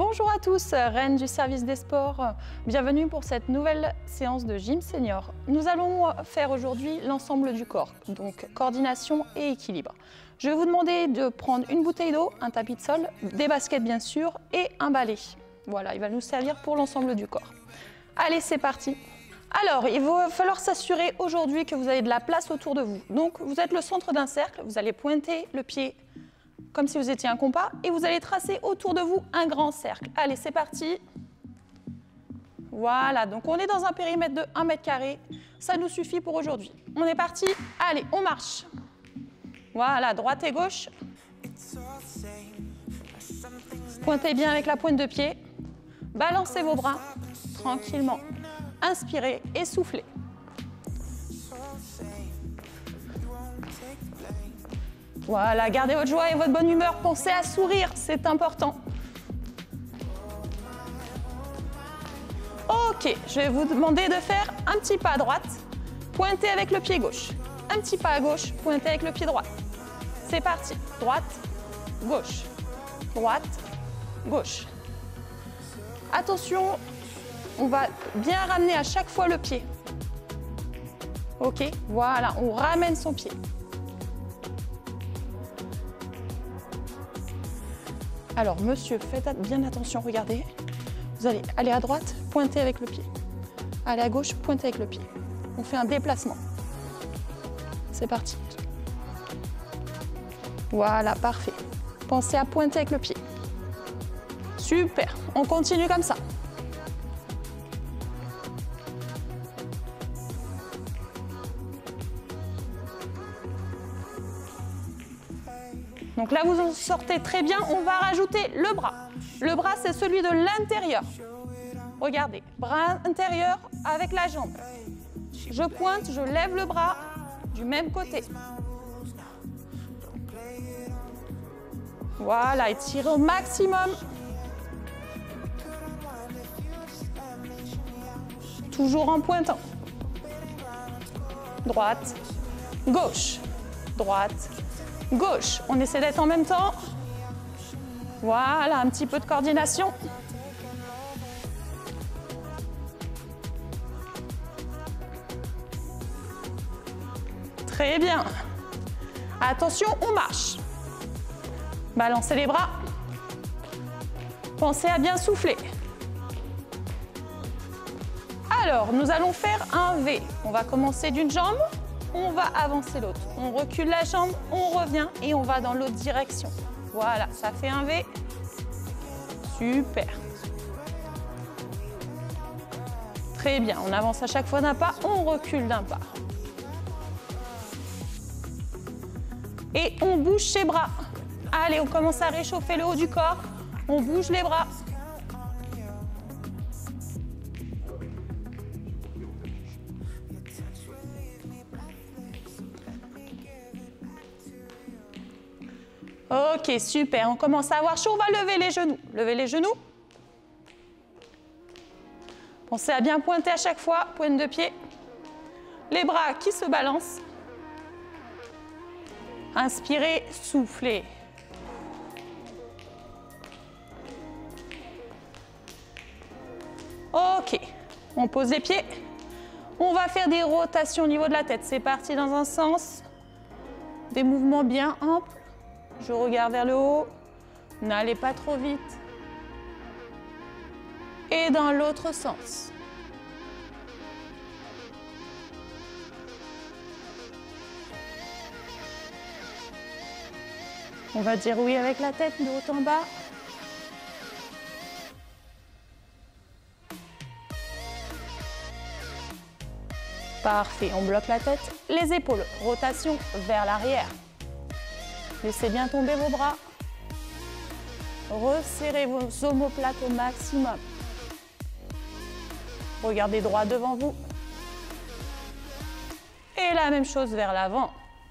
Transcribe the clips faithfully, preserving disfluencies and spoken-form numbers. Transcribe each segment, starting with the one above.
Bonjour à tous, reine du service des sports. Bienvenue pour cette nouvelle séance de gym senior. Nous allons faire aujourd'hui l'ensemble du corps, donc coordination et équilibre. Je vais vous demander de prendre une bouteille d'eau, un tapis de sol, des baskets bien sûr et un balai. Voilà, il va nous servir pour l'ensemble du corps. Allez, c'est parti. Alors, il va falloir s'assurer aujourd'hui que vous avez de la place autour de vous. Donc, vous êtes le centre d'un cercle, vous allez pointer le pied comme si vous étiez un compas, et vous allez tracer autour de vous un grand cercle. Allez, c'est parti. Voilà, donc on est dans un périmètre de un mètre carré. Ça nous suffit pour aujourd'hui. On est parti. Allez, on marche. Voilà, droite et gauche. Pointez bien avec la pointe de pied. Balancez vos bras tranquillement. Inspirez et soufflez. Voilà, gardez votre joie et votre bonne humeur. Pensez à sourire, c'est important. Ok, je vais vous demander de faire un petit pas à droite, pointez avec le pied gauche. Un petit pas à gauche, pointez avec le pied droit. C'est parti. Droite, gauche, droite, gauche. Attention, on va bien ramener à chaque fois le pied. Ok, voilà, on ramène son pied. Alors, monsieur, faites bien attention, regardez. Vous allez aller à droite, pointez avec le pied. Allez à gauche, pointez avec le pied. On fait un déplacement. C'est parti. Voilà, parfait. Pensez à pointer avec le pied. Super, on continue comme ça. Donc là, vous en sortez très bien. On va rajouter le bras. Le bras, c'est celui de l'intérieur. Regardez, bras intérieur avec la jambe. Je pointe, je lève le bras du même côté. Voilà, étirez au maximum. Toujours en pointant. Droite, gauche, droite, gauche. On essaie d'être en même temps. Voilà, un petit peu de coordination. Très bien. Attention, on marche. Balancez les bras. Pensez à bien souffler. Alors, nous allons faire un V. On va commencer d'une jambe. On va avancer l'autre. On recule la jambe, on revient et on va dans l'autre direction. Voilà, ça fait un V. Super. Très bien, on avance à chaque fois d'un pas, on recule d'un pas. Et on bouge ses bras. Allez, on commence à réchauffer le haut du corps. On bouge les bras. Ok, super, on commence à avoir chaud, on va lever les genoux. Levez les genoux. Pensez à bien pointer à chaque fois, pointe de pied. Les bras qui se balancent. Inspirez, soufflez. Ok, on pose les pieds. On va faire des rotations au niveau de la tête. C'est parti dans un sens. Des mouvements bien amples. Je regarde vers le haut, n'allez pas trop vite. Et dans l'autre sens. On va dire oui avec la tête de haut en bas. Parfait, on bloque la tête, les épaules, rotation vers l'arrière. Laissez bien tomber vos bras. Resserrez vos omoplates au maximum. Regardez droit devant vous. Et la même chose vers l'avant.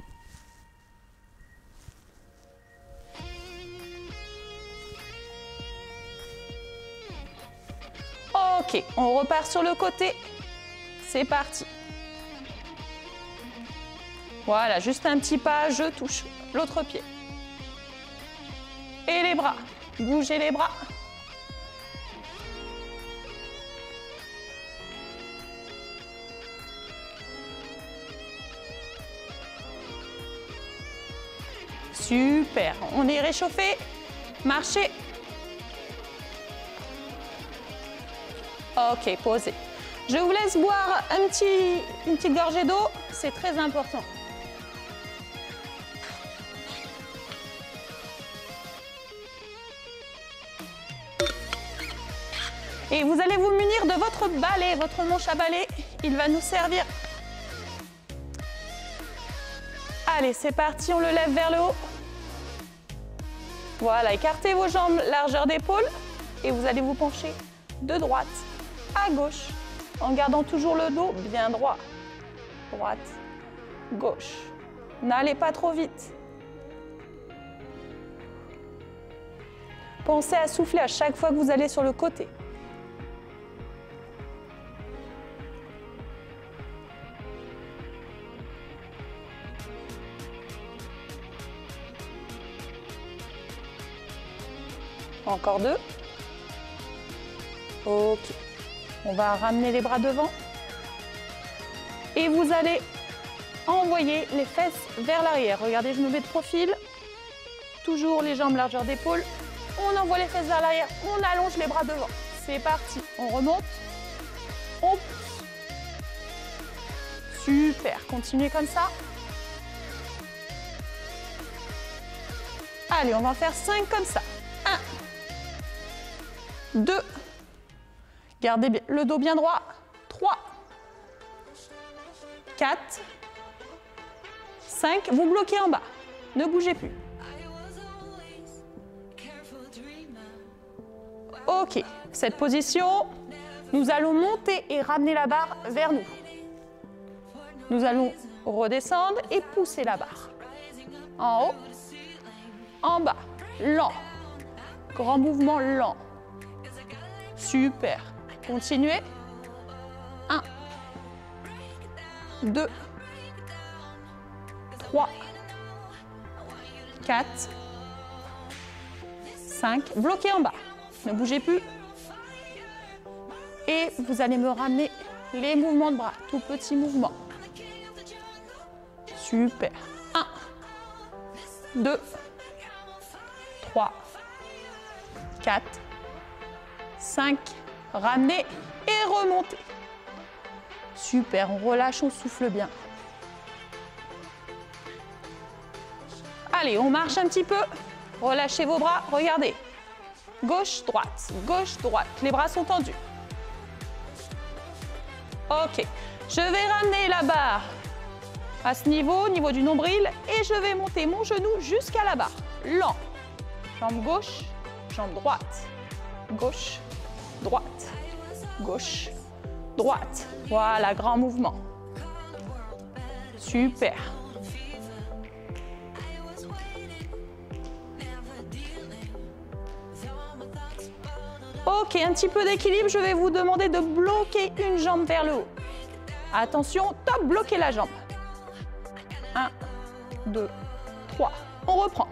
Ok, on repart sur le côté. C'est parti. Voilà, juste un petit pas, je touche l'autre pied. Et les bras, bougez les bras. Super. On est réchauffé. Marchez. Ok, posez. Je vous laisse boire un petit, une petite gorgée d'eau. C'est très important. Et vous allez vous munir de votre balai, votre manche à balai. Il va nous servir. Allez, c'est parti, on le lève vers le haut. Voilà, écartez vos jambes, largeur d'épaule. Et vous allez vous pencher de droite à gauche, en gardant toujours le dos bien droit. Droite, gauche. N'allez pas trop vite. Pensez à souffler à chaque fois que vous allez sur le côté. Encore deux. Ok. On va ramener les bras devant. Et vous allez envoyer les fesses vers l'arrière. Regardez, je me mets de profil. Toujours les jambes largeur d'épaule. On envoie les fesses vers l'arrière. On allonge les bras devant. C'est parti. On remonte. On pousse. Super. Continuez comme ça. Allez, on va en faire cinq comme ça. un. deux. Gardez bien le dos bien droit. trois. quatre. cinq. Vous bloquez en bas. Ne bougez plus. Ok. Cette position, nous allons monter et ramener la barre vers nous. Nous allons redescendre et pousser la barre. En haut. En bas. Lent. Grand mouvement lent. Super. Continuez. un, deux, trois, quatre, cinq. Bloquez en bas. Ne bougez plus. Et vous allez me ramener les mouvements de bras. Tout petit mouvement. Super. un, deux, trois, quatre, cinq. Ramenez et remontez. Super, on relâche, on souffle bien. Allez, on marche un petit peu. Relâchez vos bras, regardez. Gauche, droite, gauche, droite. Les bras sont tendus. Ok, je vais ramener la barre à ce niveau, au niveau du nombril, et je vais monter mon genou jusqu'à la barre. Lent. Jambe gauche, jambe droite. Gauche, droite, gauche, droite. Voilà, grand mouvement. Super. Ok, un petit peu d'équilibre. Je vais vous demander de bloquer une jambe vers le haut. Attention, top, bloquez la jambe. un, deux, trois. On reprend.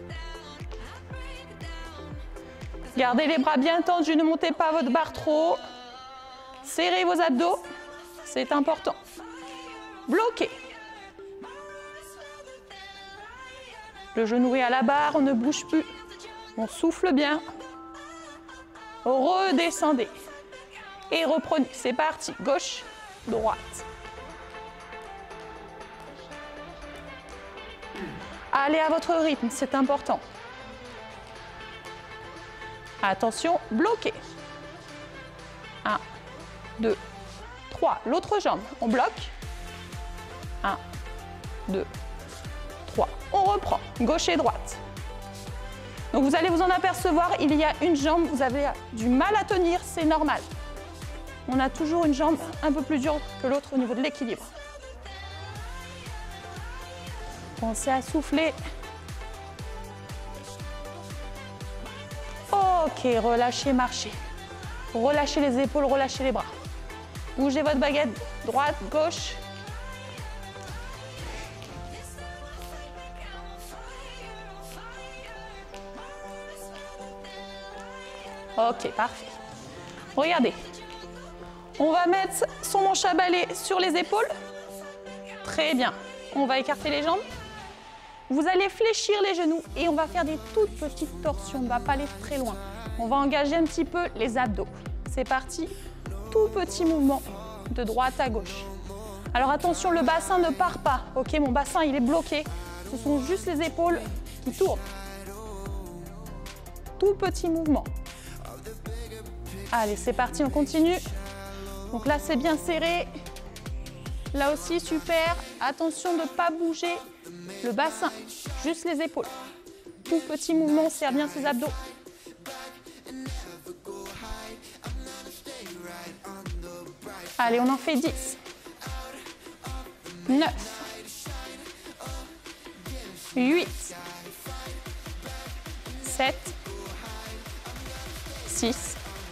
Gardez les bras bien tendus, ne montez pas votre barre trop haut. Serrez vos abdos, c'est important. Bloquez. Le genou est à la barre, on ne bouge plus. On souffle bien. Redescendez. Et reprenez. C'est parti. Gauche, droite. Allez à votre rythme, c'est important. Attention, bloquez. un, deux, trois. L'autre jambe, on bloque. un, deux, trois. On reprend, gauche et droite. Donc vous allez vous en apercevoir, il y a une jambe, vous avez du mal à tenir, c'est normal. On a toujours une jambe un peu plus dure que l'autre au niveau de l'équilibre. Pensez à souffler. Ok, relâchez, marchez. Relâchez les épaules, relâchez les bras. Bougez votre baguette, droite, gauche. Ok, parfait. Regardez. On va mettre son manche à balai sur les épaules. Très bien. On va écarter les jambes. Vous allez fléchir les genoux et on va faire des toutes petites torsions. On ne va pas aller très loin. On va engager un petit peu les abdos. C'est parti. Tout petit mouvement de droite à gauche. Alors attention, le bassin ne part pas. Ok, mon bassin, il est bloqué. Ce sont juste les épaules qui tournent. Tout petit mouvement. Allez, c'est parti, on continue. Donc là, c'est bien serré. Là aussi, super. Attention de ne pas bouger le bassin, juste les épaules. Tout petit mouvement, on serre bien ses abdos. Allez, on en fait dix. neuf. huit. sept. six.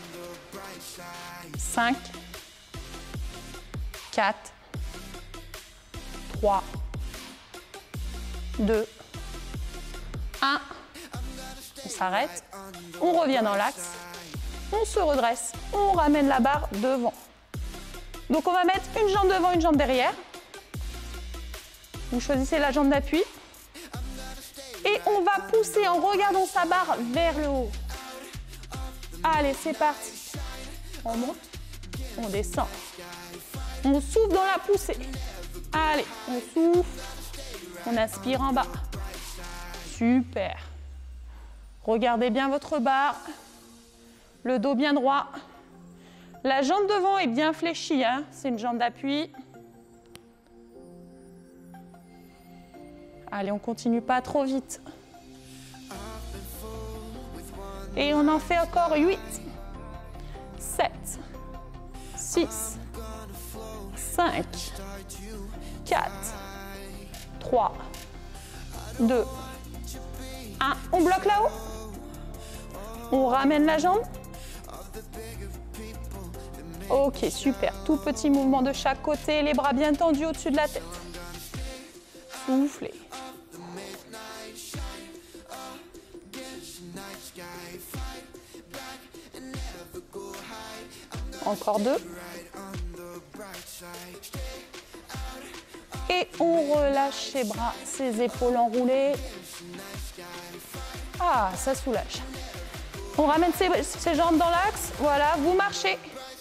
cinq. quatre. trois. deux. un. On s'arrête. On revient dans l'axe. On se redresse. On ramène la barre devant. Donc on va mettre une jambe devant, une jambe derrière. Vous choisissez la jambe d'appui. Et on va pousser en regardant sa barre vers le haut. Allez, c'est parti. On monte, on descend. On souffle dans la poussée. Allez, on souffle. On inspire en bas. Super. Regardez bien votre barre. Le dos bien droit. La jambe devant est bien fléchie, hein. C'est une jambe d'appui. Allez, on continue pas trop vite. Et on en fait encore huit, sept, six, cinq, quatre, trois, deux, un. On bloque là-haut. On ramène la jambe. Ok, super. Tout petit mouvement de chaque côté, les bras bien tendus au-dessus de la tête. Soufflez. Encore deux. Et on relâche ses bras, ses épaules enroulées. Ah, ça soulage. On ramène ses, ses jambes dans l'axe. Voilà, vous marchez.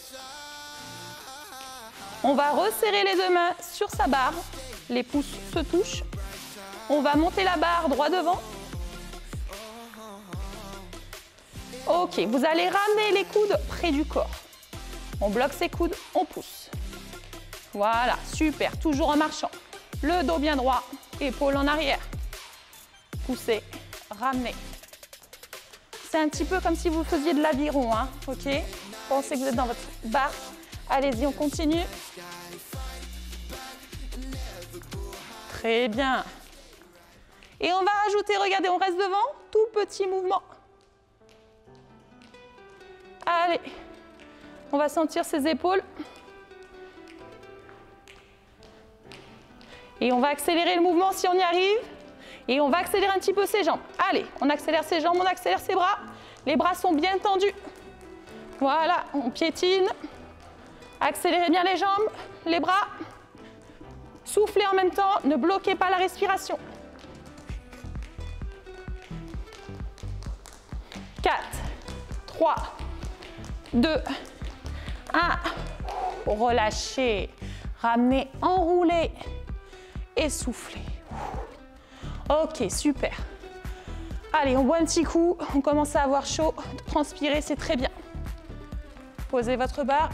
On va resserrer les deux mains sur sa barre. Les pouces se touchent. On va monter la barre droit devant. Ok, vous allez ramener les coudes près du corps. On bloque ses coudes, on pousse. Voilà, super, toujours en marchant. Le dos bien droit, épaules en arrière. Poussez, ramenez. C'est un petit peu comme si vous faisiez de l'aviron, hein, ok? Pensez que vous êtes dans votre barre. Allez-y, on continue. Très bien. Et on va rajouter, regardez, on reste devant, tout petit mouvement. Allez, on va sentir ses épaules. Et on va accélérer le mouvement si on y arrive. Et on va accélérer un petit peu ses jambes. Allez, on accélère ses jambes, on accélère ses bras. Les bras sont bien tendus. Voilà, on piétine. Accélérez bien les jambes, les bras. Soufflez en même temps, ne bloquez pas la respiration. quatre, trois, deux, un. Relâchez, ramenez, enroulez et soufflez. Ok, super. Allez, on boit un petit coup, on commence à avoir chaud, transpirer, c'est très bien. Posez votre barre.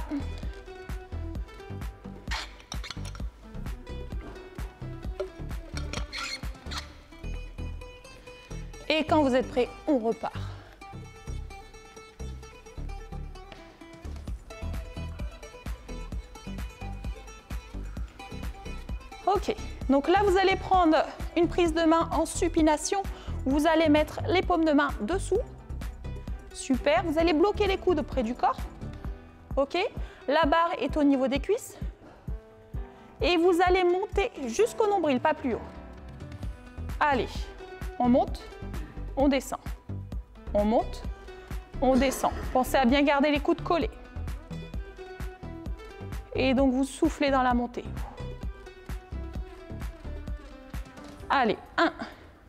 Et quand vous êtes prêts, on repart. Ok, donc là vous allez prendre une prise de main en supination. Vous allez mettre les paumes de main dessous. Super, vous allez bloquer les coudes près du corps. Ok, la barre est au niveau des cuisses. Et vous allez monter jusqu'au nombril, pas plus haut. Allez, on monte, on descend. On monte, on descend. Pensez à bien garder les coudes collés. Et donc vous soufflez dans la montée. Allez, un,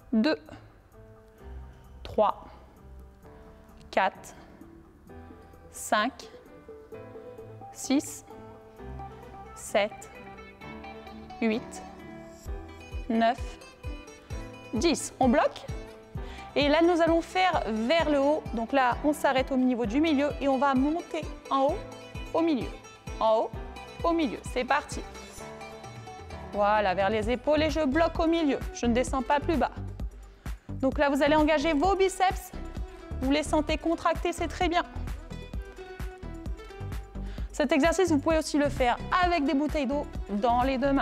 deux, trois, quatre, cinq, six, sept, huit, neuf, dix. On bloque. Et là, nous allons faire vers le haut. Donc là, on s'arrête au niveau du milieu et on va monter en haut, au milieu. En haut, au milieu. C'est parti. Voilà, vers les épaules et je bloque au milieu. Je ne descends pas plus bas. Donc là, vous allez engager vos biceps. Vous les sentez contractés, c'est très bien. Cet exercice, vous pouvez aussi le faire avec des bouteilles d'eau dans les deux mains.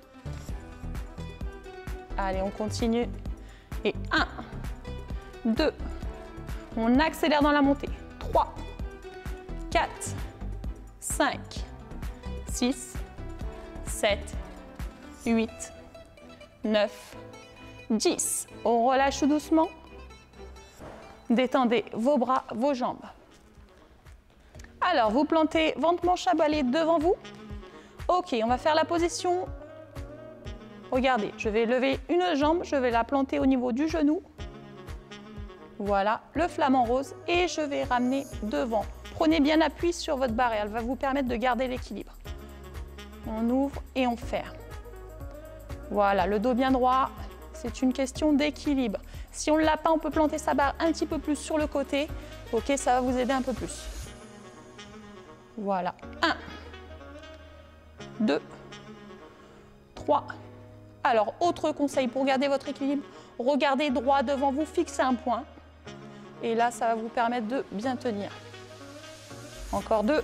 Allez, on continue. Et un, deux, on accélère dans la montée. trois, quatre, cinq, six, sept, huit, neuf, dix. On relâche doucement. Détendez vos bras, vos jambes. Alors, vous plantez ventre manche à balai devant vous. Ok, on va faire la position. Regardez, je vais lever une jambe, je vais la planter au niveau du genou. Voilà, le flamant rose et je vais ramener devant. Prenez bien appui sur votre barre et elle va vous permettre de garder l'équilibre. On ouvre et on ferme. Voilà, le dos bien droit, c'est une question d'équilibre. Si on ne l'a pas, on peut planter sa barre un petit peu plus sur le côté. Ok, ça va vous aider un peu plus. Voilà, un, deux, trois. Alors, autre conseil pour garder votre équilibre, regardez droit devant vous, fixez un point. Et là, ça va vous permettre de bien tenir. Encore deux.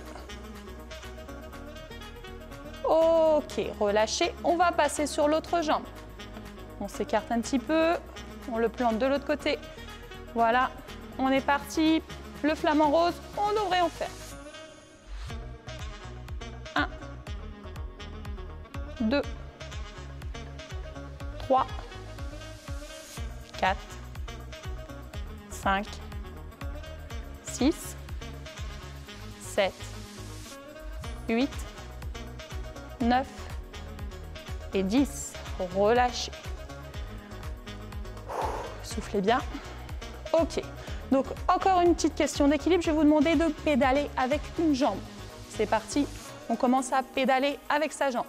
Ok, relâchez. On va passer sur l'autre jambe. On s'écarte un petit peu. On le plante de l'autre côté. Voilà, on est parti. Le flamant rose, on ouvre et on ferme. un, deux, trois, quatre, cinq, six, sept, huit, neuf et dix. Relâchez. Soufflez bien. Ok. Donc, encore une petite question d'équilibre. Je vais vous demander de pédaler avec une jambe. C'est parti. On commence à pédaler avec sa jambe.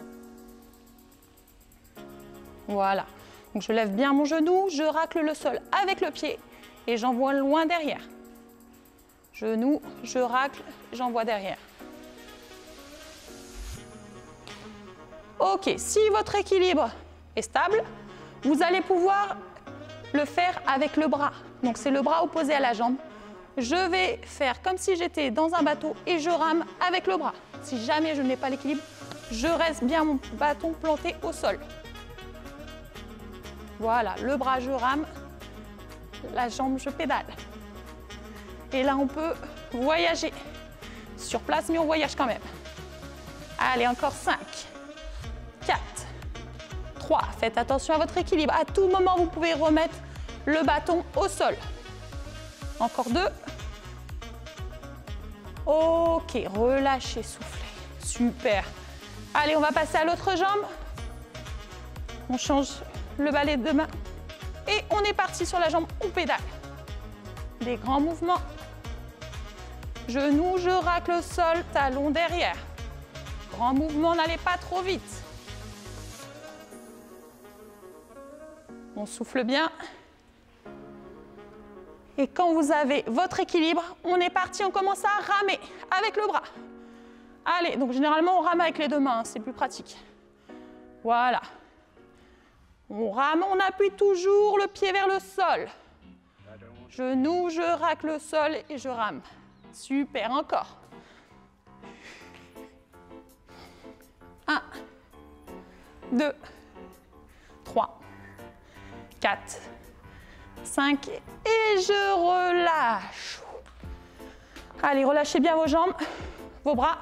Voilà. Donc, je lève bien mon genou, je racle le sol avec le pied et j'envoie loin derrière. Genou, je racle, j'envoie derrière. Ok, si votre équilibre est stable, vous allez pouvoir le faire avec le bras. Donc, c'est le bras opposé à la jambe. Je vais faire comme si j'étais dans un bateau et je rame avec le bras. Si jamais je n'ai pas l'équilibre, je reste bien mon bâton planté au sol. Voilà, le bras, je rame, la jambe, je pédale. Et là, on peut voyager. Sur place, mais on voyage quand même. Allez, encore cinq, quatre, trois. Faites attention à votre équilibre. À tout moment, vous pouvez remettre le bâton au sol. Encore deux. Ok, relâchez, soufflez. Super. Allez, on va passer à l'autre jambe. On change le balai de main. Et on est parti sur la jambe, on pédale. Des grands mouvements. Genoux, je racle le sol, talon derrière. Grand mouvement, n'allez pas trop vite. On souffle bien. Et quand vous avez votre équilibre, on est parti, on commence à ramer avec le bras. Allez, donc généralement on rame avec les deux mains, hein, c'est plus pratique. Voilà. On rame, on appuie toujours le pied vers le sol. Genou, je racle le sol et je rame. Super, encore. Un, deux, trois, quatre, cinq et je relâche. Allez, relâchez bien vos jambes, vos bras.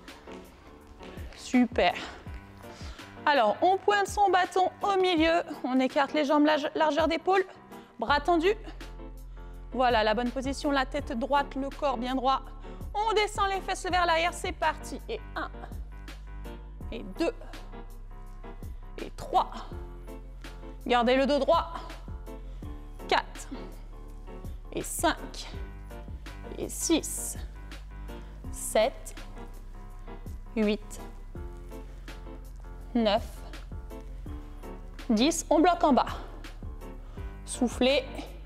Super. Alors, on pointe son bâton au milieu, on écarte les jambes largeur d'épaule, bras tendus. Voilà, la bonne position, la tête droite, le corps bien droit. On descend les fesses vers l'arrière, c'est parti. Et un, et deux, et trois. Gardez le dos droit. et cinq, et six, sept, huit, neuf, dix. On bloque en bas. Soufflez.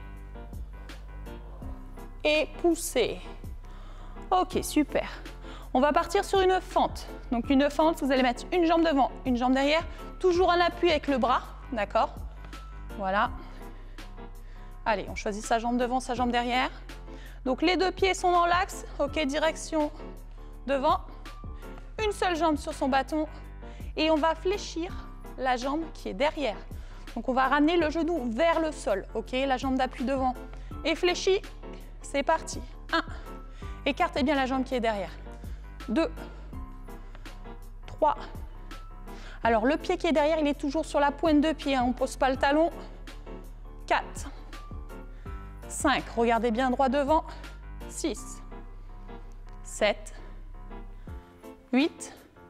Et poussez. Ok, super. On va partir sur une fente. Donc une fente, vous allez mettre une jambe devant, une jambe derrière. Toujours un appui avec le bras, d'accord? Voilà. Allez, on choisit sa jambe devant, sa jambe derrière. Donc les deux pieds sont dans l'axe. Ok, direction devant. Une seule jambe sur son bâton. Et on va fléchir la jambe qui est derrière. Donc on va ramener le genou vers le sol. Ok, la jambe d'appui devant et fléchie. C'est parti. un. Écartez bien la jambe qui est derrière. deux. trois. Alors le pied qui est derrière, il est toujours sur la pointe de pied. Hein. On ne pose pas le talon. quatre. cinq. Regardez bien droit devant. six. sept. huit.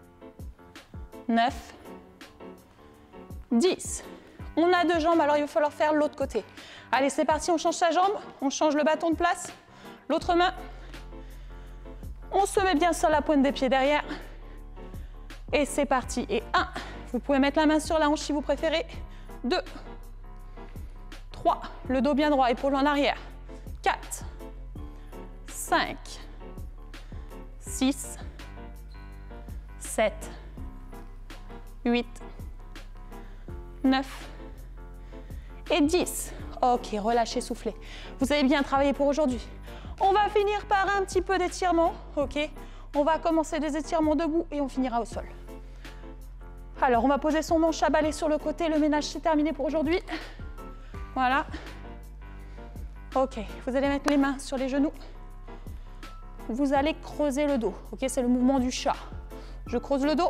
neuf. dix. On a deux jambes, alors il va falloir faire l'autre côté. Allez, c'est parti, on change sa jambe, on change le bâton de place. L'autre main. On se met bien sur la pointe des pieds derrière. Et c'est parti. Et un. Vous pouvez mettre la main sur la hanche si vous préférez. deux. trois. Le dos bien droit, épaule en arrière. quatre. cinq. six. sept. huit. neuf. Et dix. Ok, relâchez, soufflez. Vous avez bien travaillé pour aujourd'hui. On va finir par un petit peu d'étirement. Ok, on va commencer des étirements debout et on finira au sol. Alors, on va poser son manche à balai sur le côté. Le ménage, c'est terminé pour aujourd'hui. Voilà. Ok, vous allez mettre les mains sur les genoux. Vous allez creuser le dos. Ok, c'est le mouvement du chat. Je creuse le dos.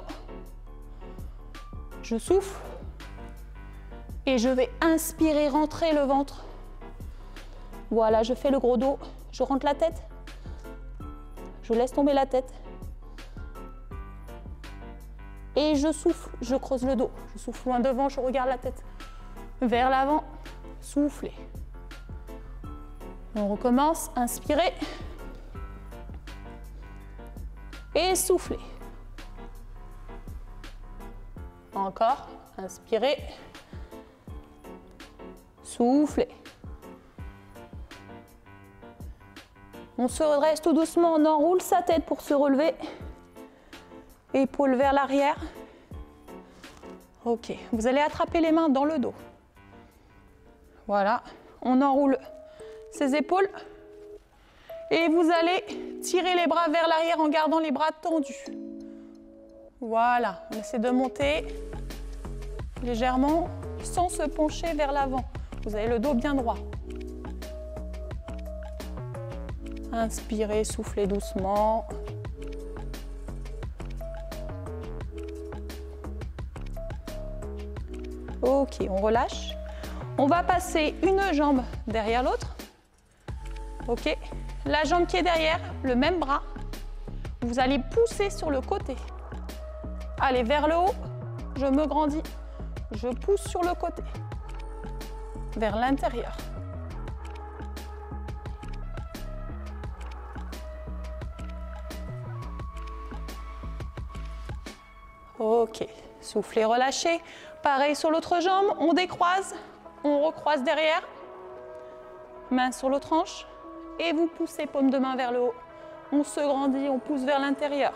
Je souffle. Et je vais inspirer, rentrer le ventre. Voilà, je fais le gros dos. Je rentre la tête. Je laisse tomber la tête. Et je souffle, je creuse le dos. Je souffle loin devant, je regarde la tête. Vers l'avant, soufflez. On recommence, inspirez. Et soufflez. Encore, inspirez. Soufflez. On se redresse tout doucement, on enroule sa tête pour se relever. Épaules vers l'arrière. Ok, vous allez attraper les mains dans le dos. Voilà, on enroule ses épaules. Et vous allez tirer les bras vers l'arrière en gardant les bras tendus. Voilà, on essaie de monter légèrement sans se pencher vers l'avant. Vous avez le dos bien droit. Inspirez, soufflez doucement. Ok, on relâche. On va passer une jambe derrière l'autre. Ok, la jambe qui est derrière, le même bras. Vous allez pousser sur le côté. Allez, vers le haut, je me grandis. Je pousse sur le côté. Vers l'intérieur. Ok, soufflez, relâchez. Pareil sur l'autre jambe, on décroise, on recroise derrière. Main sur l'autre hanche. Et vous poussez paume de main vers le haut. On se grandit, on pousse vers l'intérieur.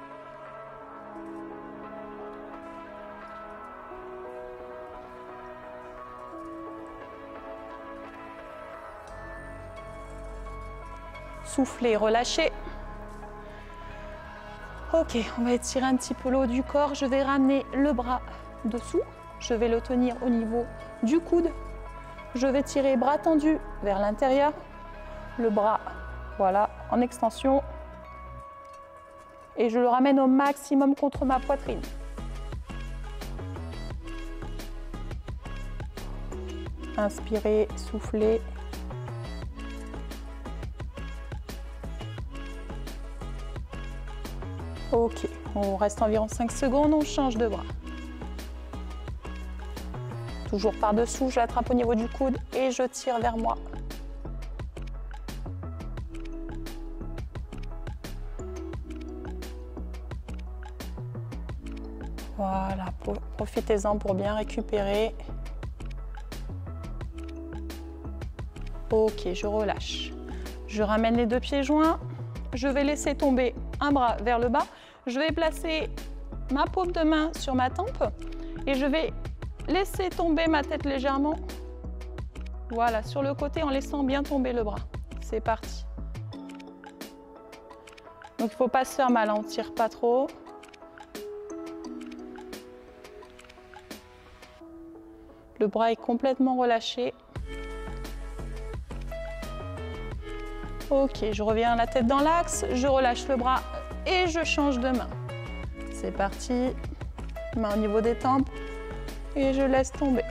Soufflez, relâchez. Ok, on va étirer un petit peu le haut du corps. Je vais ramener le bras dessous. Je vais le tenir au niveau du coude. Je vais tirer bras tendu vers l'intérieur. Le bras, voilà, en extension. Et je le ramène au maximum contre ma poitrine. Inspirez, soufflez. Ok, on reste environ cinq secondes, on change de bras. Toujours par-dessous, je l'attrape au niveau du coude et je tire vers moi. Voilà, profitez-en pour bien récupérer. Ok, je relâche. Je ramène les deux pieds joints. Je vais laisser tomber un bras vers le bas. Je vais placer ma paume de main sur ma tempe et je vais laisser tomber ma tête légèrement. Voilà, sur le côté en laissant bien tomber le bras. C'est parti. Donc il ne faut pas se faire mal, on ne tire pas trop. Le bras est complètement relâché. Ok, je reviens la tête dans l'axe, je relâche le bras et je change de main. C'est parti. Main au niveau des tempes et je laisse tomber.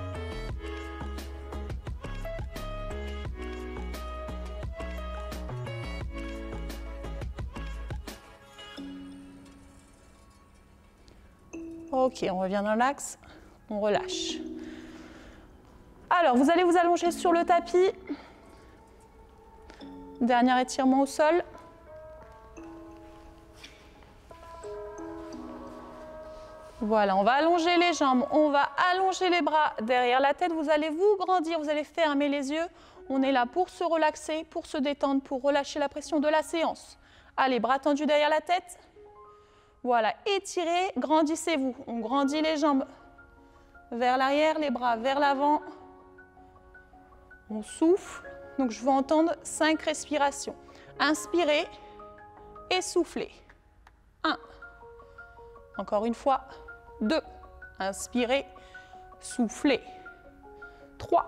Ok, on revient dans l'axe, on relâche. Alors, vous allez vous allonger sur le tapis. Dernier étirement au sol. Voilà, on va allonger les jambes, on va allonger les bras derrière la tête. Vous allez vous grandir, vous allez fermer les yeux. On est là pour se relaxer, pour se détendre, pour relâcher la pression de la séance. Allez, bras tendus derrière la tête. Voilà, étirez, grandissez-vous. On grandit les jambes vers l'arrière, les bras vers l'avant. On souffle. Donc, je veux entendre cinq respirations. Inspirez et soufflez. un. Encore une fois. deux. Inspirez, soufflez. trois.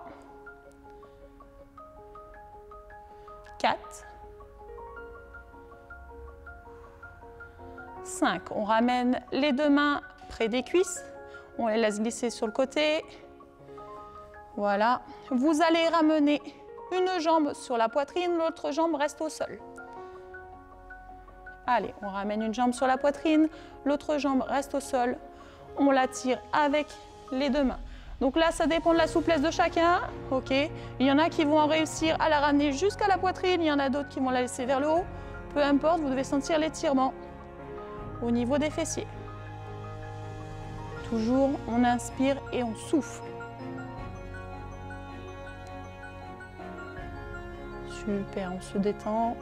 quatre. cinq. On ramène les deux mains près des cuisses. On les laisse glisser sur le côté. Voilà. Vous allez ramener une jambe sur la poitrine, l'autre jambe reste au sol. Allez, on ramène une jambe sur la poitrine, l'autre jambe reste au sol. On la tire avec les deux mains. Donc là, ça dépend de la souplesse de chacun. Ok. Il y en a qui vont réussir à la ramener jusqu'à la poitrine, il y en a d'autres qui vont la laisser vers le haut. Peu importe, vous devez sentir l'étirement au niveau des fessiers. Toujours, on inspire et on souffle. Super, on se détend.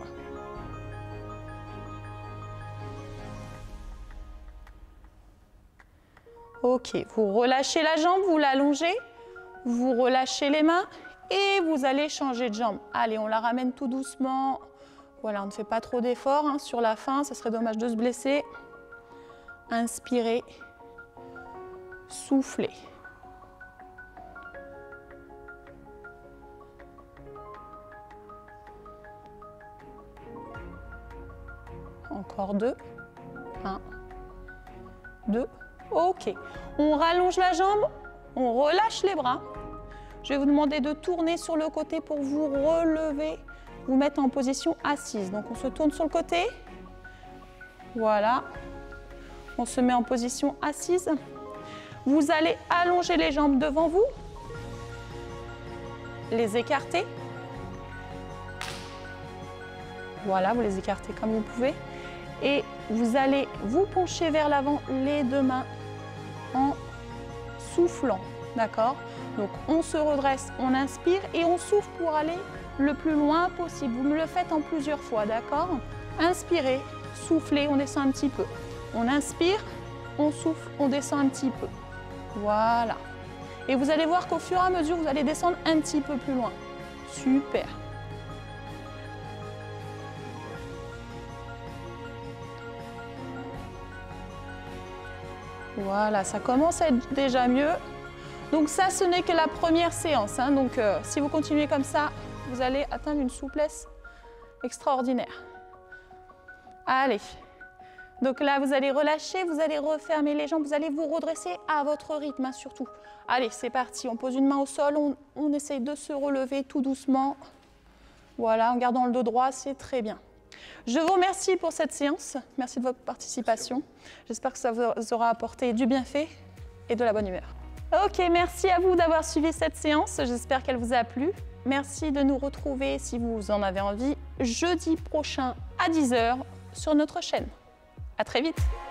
Ok, vous relâchez la jambe, vous l'allongez, vous relâchez les mains et vous allez changer de jambe. Allez, on la ramène tout doucement. Voilà, on ne fait pas trop d'efforts hein, sur la fin, ça serait dommage de se blesser. Inspirez, soufflez. Encore deux. Un, deux. Ok. On rallonge la jambe, on relâche les bras. Je vais vous demander de tourner sur le côté pour vous relever, vous mettre en position assise. Donc on se tourne sur le côté. Voilà. On se met en position assise. Vous allez allonger les jambes devant vous, les écarter. Voilà, vous les écartez comme vous pouvez. Et vous allez vous pencher vers l'avant, les deux mains en soufflant. D'accord? Donc on se redresse, on inspire et on souffle pour aller le plus loin possible. Vous me le faites en plusieurs fois, d'accord? Inspirez, soufflez, on descend un petit peu. On inspire, on souffle, on descend un petit peu. Voilà. Et vous allez voir qu'au fur et à mesure, vous allez descendre un petit peu plus loin. Super. Voilà, ça commence à être déjà mieux. Donc ça, ce n'est que la première séance. Hein. Donc euh, si vous continuez comme ça, vous allez atteindre une souplesse extraordinaire. Allez. Donc là, vous allez relâcher, vous allez refermer les jambes, vous allez vous redresser à votre rythme hein, surtout. Allez, c'est parti. On pose une main au sol, on, on essaye de se relever tout doucement. Voilà, en gardant le dos droit, c'est très bien. Je vous remercie pour cette séance. Merci de votre participation. J'espère que ça vous aura apporté du bienfait et de la bonne humeur. Ok, merci à vous d'avoir suivi cette séance. J'espère qu'elle vous a plu. Merci de nous retrouver, si vous en avez envie, jeudi prochain à dix heures sur notre chaîne. À très vite.